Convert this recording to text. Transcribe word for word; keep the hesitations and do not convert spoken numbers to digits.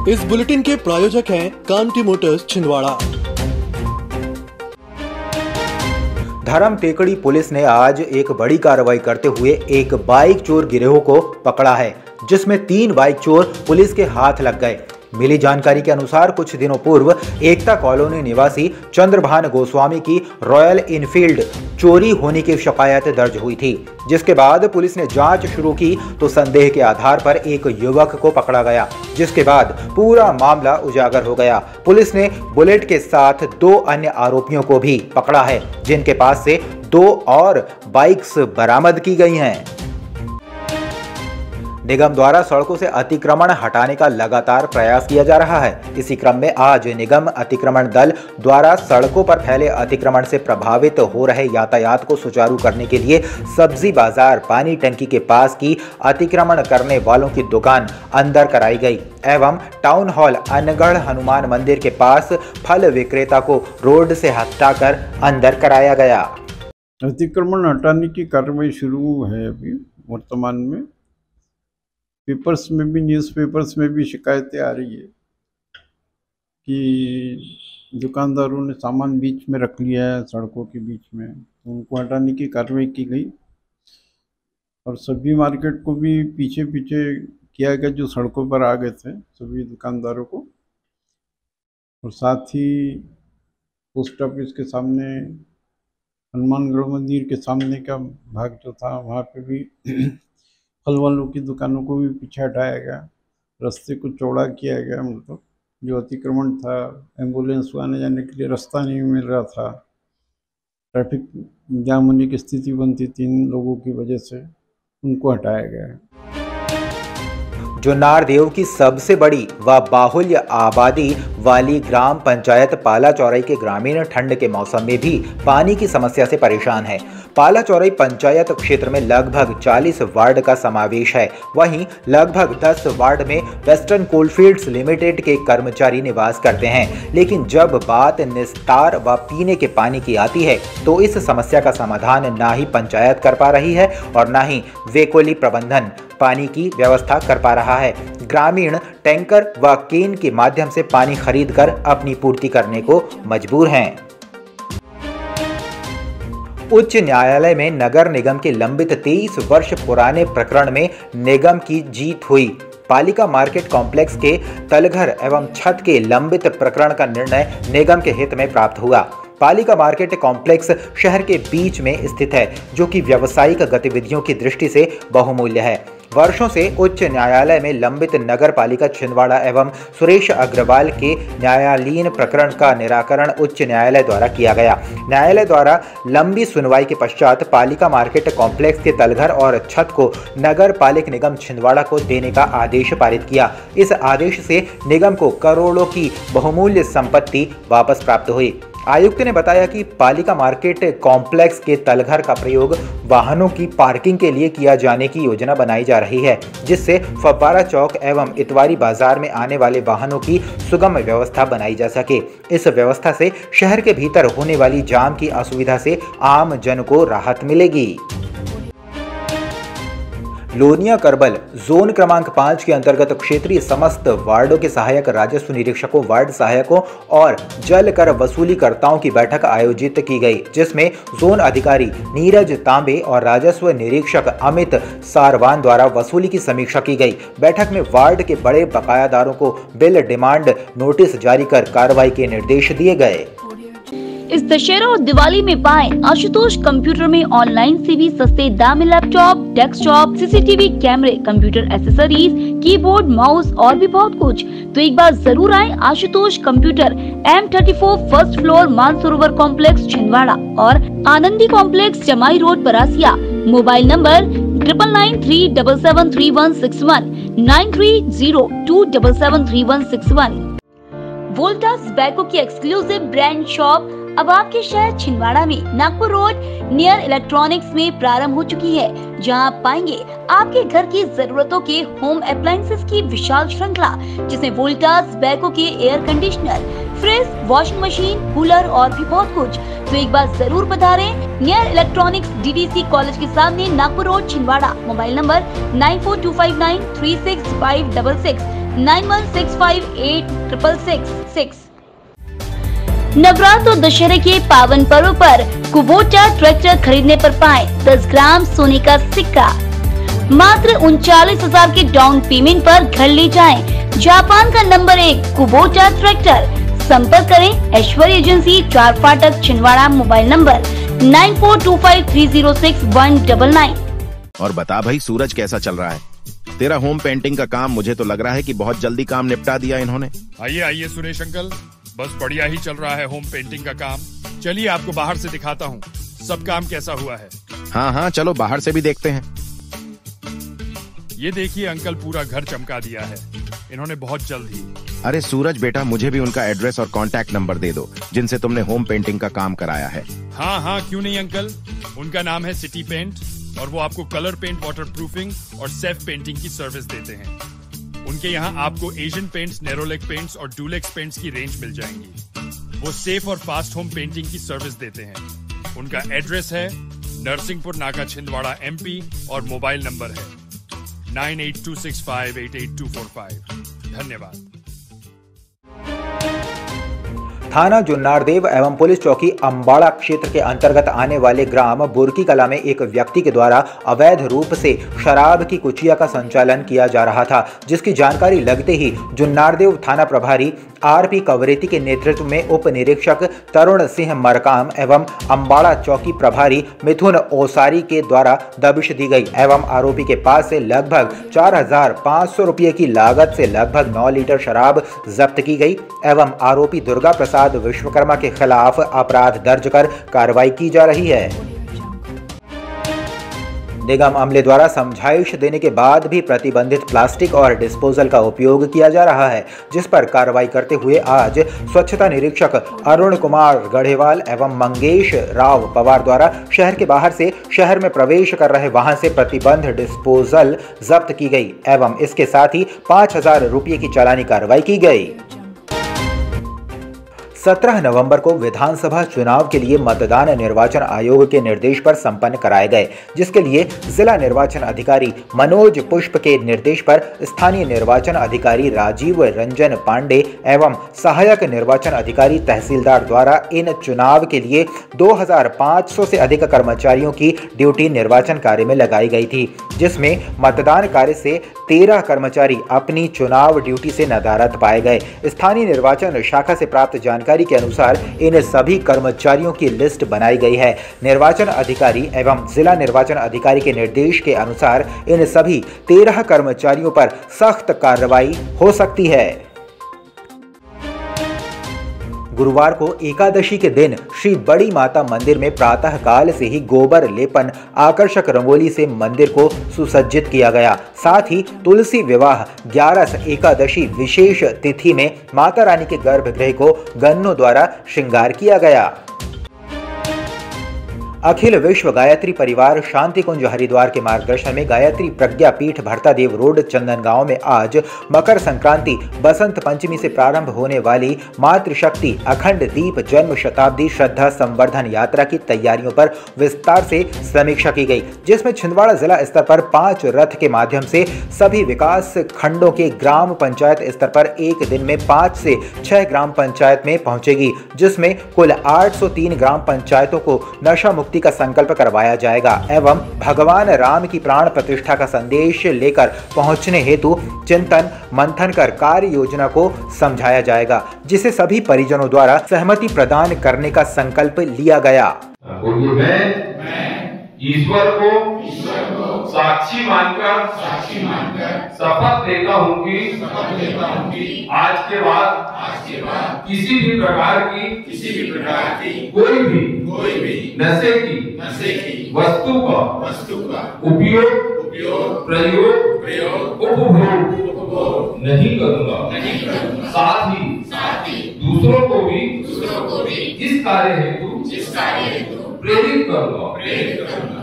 इस बुलेटिन के प्रायोजक हैं कांटी मोटर्स छिंदवाड़ा। धर्म टेकड़ी पुलिस ने आज एक बड़ी कार्रवाई करते हुए एक बाइक चोर गिरोह को पकड़ा है, जिसमें तीन बाइक चोर पुलिस के हाथ लग गए। मिली जानकारी के अनुसार कुछ दिनों पूर्व एकता कॉलोनी निवासी चंद्रभान गोस्वामी की रॉयल इनफील्ड चोरी होने की शिकायत दर्ज हुई थी, जिसके बाद पुलिस ने जांच शुरू की तो संदेह के आधार पर एक युवक को पकड़ा गया, जिसके बाद पूरा मामला उजागर हो गया। पुलिस ने बुलेट के साथ दो अन्य आरोपियों को भी पकड़ा है, जिनके पास से दो और बाइक्स बरामद की गई हैं। निगम द्वारा सड़कों से अतिक्रमण हटाने का लगातार प्रयास किया जा रहा है। इसी क्रम में आज निगम अतिक्रमण दल द्वारा सड़कों पर फैले अतिक्रमण से प्रभावित हो रहे यातायात को सुचारू करने के लिए सब्जी बाजार पानी टंकी के पास की अतिक्रमण करने वालों की दुकान अंदर कराई गई एवं टाउन हॉल अनगढ़ हनुमान मंदिर के पास फल विक्रेता को रोड से हटाकर अंदर कराया गया। अतिक्रमण हटाने की कार्रवाई शुरू है अभी वर्तमान में। पेपर्स में भी, न्यूज़पेपर्स में भी शिकायतें आ रही है कि दुकानदारों ने सामान बीच में रख लिया है सड़कों के बीच में, तो उनको हटाने की कार्रवाई की गई और सब्जी मार्केट को भी पीछे पीछे किया गया जो सड़कों पर आ गए थे सभी दुकानदारों को। और साथ ही पोस्ट ऑफिस के सामने हनुमानगढ़ मंदिर के सामने का भाग जो था वहाँ पे भी फल वालों की दुकानों को भी पीछे हटाया गया, रास्ते को चौड़ा किया गया। मतलब जो अतिक्रमण था, एम्बुलेंस को आने जाने के लिए रास्ता नहीं मिल रहा था, ट्रैफिक जाम होने की स्थिति बनती तीन लोगों की वजह से, उनको हटाया गया है। जो नारदेव की सबसे बड़ी व बाहुल्य आबादी वाली ग्राम पंचायत पाला चौराई के ग्रामीण ठंड के मौसम में भी पानी की समस्या से परेशान है। पाला चौराई पंचायत क्षेत्र में लगभग चालीस वार्ड का समावेश है। वहीं लगभग दस वार्ड में वेस्टर्न कोलफील्ड्स लिमिटेड के कर्मचारी निवास करते हैं, लेकिन जब बात निस्तार व पीने के पानी की आती है तो इस समस्या का समाधान ना ही पंचायत कर पा रही है और ना ही वेकोली प्रबंधन पानी की व्यवस्था कर पा रहा है। ग्रामीण टैंकर व केन के माध्यम से पानी खरीदकर अपनी पूर्ति करने को मजबूर हैं। उच्च न्यायालय में नगर निगम के लंबित तेईस वर्ष पुराने प्रकरण में निगम की जीत हुई। पालिका मार्केट कॉम्प्लेक्स के तलघर एवं छत के लंबित प्रकरण का निर्णय निगम के हित में प्राप्त हुआ। पालिका मार्केट कॉम्प्लेक्स शहर के बीच में स्थित है, जो कि व्यावसायिक गतिविधियों की दृष्टि से बहुमूल्य है। वर्षों से उच्च न्यायालय में लंबित नगर पालिका छिंदवाड़ा एवं सुरेश अग्रवाल के न्यायालीन प्रकरण का निराकरण उच्च न्यायालय द्वारा किया गया। न्यायालय द्वारा लंबी सुनवाई के पश्चात पालिका मार्केट कॉम्प्लेक्स के तलघर और छत को नगर पालिक निगम छिंदवाड़ा को देने का आदेश पारित किया। इस आदेश से निगम को करोड़ों की बहुमूल्य संपत्ति वापस प्राप्त हुई। आयुक्त ने बताया कि पालिका मार्केट कॉम्प्लेक्स के तलघर का प्रयोग वाहनों की पार्किंग के लिए किया जाने की योजना बनाई जा रही है, जिससे फव्वारा चौक एवं इतवारी बाजार में आने वाले वाहनों की सुगम व्यवस्था बनाई जा सके। इस व्यवस्था से शहर के भीतर होने वाली जाम की असुविधा से आम जन को राहत मिलेगी। लोनिया करबल जोन क्रमांक पाँच के अंतर्गत क्षेत्रीय समस्त वार्डों के सहायक राजस्व निरीक्षकों, वार्ड सहायकों और जल कर वसूली कर्ताओं की बैठक आयोजित की गई, जिसमें जोन अधिकारी नीरज तांबे और राजस्व निरीक्षक अमित सारवान द्वारा वसूली की समीक्षा की गई। बैठक में वार्ड के बड़े बकायादारों को बिल डिमांड नोटिस जारी कर कार्रवाई के निर्देश दिए गए। इस दशहरा और दिवाली में पाएं आशुतोष कंप्यूटर में ऑनलाइन से भी सस्ते दामी लैपटॉप, डेस्कटॉप, सीसीटीवी कैमरे, कंप्यूटर एसेसरीज, कीबोर्ड, माउस और भी बहुत कुछ। तो एक बार जरूर आएं Ashutosh computer, M thirty four first floor, Mansarovar complex Chhindwara और Anandi complex Jamai road Parasia. Mobile number triple nine three double seven three one six one, nine three zero two double seven three one six one. Voltas Beko की exclusive brand shop अब आपके शहर छिंदवाड़ा में Nagpur road near electronics में प्रारंभ हो चुकी है, जहां आप पाएंगे आपके घर की जरूरतों के होम अप्लायंसेस की विशाल श्रृंखला, जिसमें वोल्टास बैको के air conditioner, fridge, washing machine, cooler और भी बहुत कुछ। तो एक बार जरूर पधारें नियर इलेक्ट्रॉनिक्स डीडीसी कॉलेज के सामने Nagpur road Chhindwara. Mobile number nine four two five nine three six five double six, nine one six five eight triple six six. Navratra और दशहरे के पावन पर्व पर कुबोटा ट्रैक्टर खरीदने पर पाएं दस ग्राम सोने का सिक्का। मात्र उनचालीस हजार के डाउन पेमेंट पर घर ले जाएं। जापान का नंबर एक कुबोटा ट्रैक्टर। संपर्क करें ऐश्वर्य agency, Char Phatak, Chhindwara. Mobile number nine four two five three zero six one double nine. और बता भाई, सूरज कैसा चल रहा है? तेरा होम पेंटिंग का काम मुझे तो लग रहा है कि बहुत जल्दी काम निपटा दिया इन्होंने। आइए आइए सुरेश अंकल, बस बढ़िया ही चल रहा है होम पेंटिंग का काम। चलिए आपको बाहर से दिखाता हूँ सब काम कैसा हुआ है। हाँ हाँ चलो बाहर से भी देखते हैं। ये देखिए अंकल, पूरा घर चमका दिया है इन्होंने बहुत जल्द ही। अरे सूरज बेटा, मुझे भी उनका एड्रेस और कांटेक्ट नंबर दे दो जिनसे तुमने होम पेंटिंग का काम कराया है। हाँ हाँ क्यों नहीं अंकल, उनका नाम है सिटी पेंट और वो आपको कलर पेंट, वाटर प्रूफिंग और सेल्फ पेंटिंग की सर्विस देते हैं। उनके यहाँ आपको एशियन पेंट्स, नेरोलेक पेंट्स और डुलेक्स पेंट्स की रेंज मिल जाएंगी। वो सेफ और फास्ट होम पेंटिंग की सर्विस देते हैं। उनका एड्रेस है नरसिंहपुर नाका, छिंदवाड़ा, एमपी और मोबाइल नंबर है nine eight two six five eight eight two four five. धन्यवाद। थाना जुन्नारदेव एवं पुलिस चौकी अंबाड़ा क्षेत्र के अंतर्गत आने वाले ग्राम बुरकी कला में एक व्यक्ति के द्वारा अवैध रूप से शराब की कुचिया का संचालन किया जा रहा था, जिसकी जानकारी लगते ही जुन्नारदेव थाना प्रभारी आरपी कवरेती के नेतृत्व में उप निरीक्षक तरुण सिंह मरकाम एवं अंबाड़ा चौकी प्रभारी मिथुन ओसारी के द्वारा दबिश दी गई एवं आरोपी के पास से लगभग चार हजार पाँच सौ रुपये की लागत से लगभग नौ लीटर शराब जब्त की गई एवं आरोपी दुर्गा प्रसाद विश्वकर्मा के खिलाफ अपराध दर्ज कर कार्रवाई की जा रही है। निगम अमले द्वारा समझाइश देने के बाद भी प्रतिबंधित प्लास्टिक और डिस्पोजल का उपयोग किया जा रहा है, जिस पर कार्रवाई करते हुए आज स्वच्छता निरीक्षक अरुण कुमार गढ़ेवाल एवं मंगेश राव पवार द्वारा शहर के बाहर से शहर में प्रवेश कर रहे वाहन से प्रतिबंध डिस्पोजल जब्त की गई एवं इसके साथ ही पाँच हजार रुपये की चालानी कार्रवाई की गई। सत्रह नवंबर को विधानसभा चुनाव के लिए मतदान निर्वाचन आयोग के निर्देश पर संपन्न कराए गए, जिसके लिए जिला निर्वाचन अधिकारी मनोज पुष्प के निर्देश पर स्थानीय निर्वाचन अधिकारी राजीव रंजन पांडे एवं सहायक निर्वाचन अधिकारी तहसीलदार द्वारा इन चुनाव के लिए दो हज़ार पाँच सौ से अधिक कर्मचारियों की ड्यूटी निर्वाचन कार्य में लगाई गई थी, जिसमें मतदान कार्य से तेरह कर्मचारी अपनी चुनाव ड्यूटी से नदारद पाए गए। स्थानीय निर्वाचन शाखा से प्राप्त जानकारी के अनुसार इन सभी कर्मचारियों की लिस्ट बनाई गई है। निर्वाचन अधिकारी एवं जिला निर्वाचन अधिकारी के निर्देश के अनुसार इन सभी तेरह कर्मचारियों पर सख्त कार्रवाई हो सकती है। गुरुवार को एकादशी के दिन श्री बड़ी माता मंदिर में प्रातः काल से ही गोबर लेपन, आकर्षक रंगोली से मंदिर को सुसज्जित किया गया। साथ ही तुलसी विवाह ग्यारस एकादशी विशेष तिथि में माता रानी के गर्भगृह को गन्नों द्वारा श्रृंगार किया गया। अखिल विश्व गायत्री परिवार शांति कुंज हरिद्वार के मार्गदर्शन में गायत्री प्रज्ञा पीठ भरतादेव रोड चंदनगांव में आज मकर संक्रांति बसंत पंचमी से प्रारंभ होने वाली मातृशक्ति अखंड दीप जन्म शताब्दी श्रद्धा संवर्धन यात्रा की तैयारियों पर विस्तार से समीक्षा की गई, जिसमें छिंदवाड़ा जिला स्तर पर पांच रथ के माध्यम से सभी विकास खंडों के ग्राम पंचायत स्तर पर एक दिन में पांच से छह ग्राम पंचायत में पहुंचेगी, जिसमें कुल आठ सौ तीन ग्राम पंचायतों को नशा मुक्ति का संकल्प करवाया जाएगा एवं भगवान राम की प्राण प्रतिष्ठा का संदेश लेकर पहुंचने हेतु चिंतन मंथन कर कार्य योजना को समझाया जाएगा, जिसे सभी परिजनों द्वारा सहमति प्रदान करने का संकल्प लिया गया। ईश्वर को साक्षी मानकर साक्षी मानकर शपथ लेता हूँ कि आज के बाद आज के बाद किसी भी प्रकार की किसी भी प्रकार की कोई भी कोई भी नशे की नशे की वस्तु का वस्तु का उपयोग उपयोग प्रयोग प्रयोग उपभोग उपभोग नहीं करूँगा नहीं करूँगा साथ ही साथ ही दूसरों को भी दूसरों को भी इस कार्य हेतु इस कार्य हेतु प्रेरित करूँगा प्रेरित करूँगा।